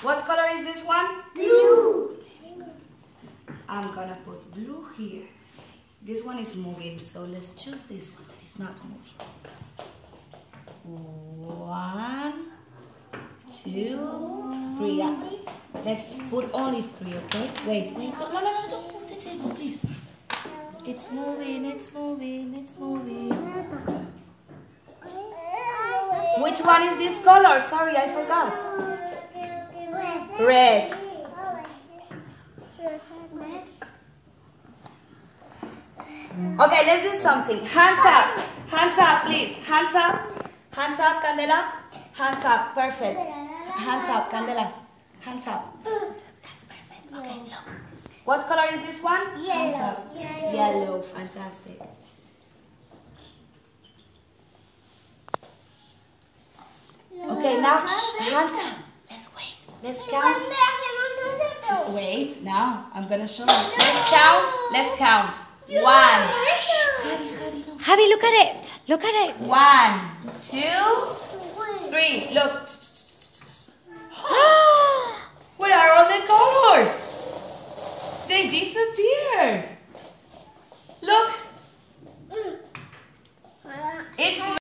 What color is this one? Blue. I'm gonna put blue here. This one is moving, so let's choose this one that is not moving. 1, 2, 3. Yeah. Let's put only 3, okay? Wait. No, don't move the table, please. It's moving. Which one is this color? Sorry, I forgot. Red. Okay, let's do something. Hands up, please. Hands up, Candela. Hands up, perfect. Hands up, Candela. Hands up. That's perfect. Okay, look. What color is this one? Hands up. Yellow, fantastic. Okay, now hands up. Let's wait. Let's count. Wait, now I'm gonna show you. Let's count. 1. Javi, look at it. 1, 2, 3. Look. Where are all the colors? They disappeared. Look. It's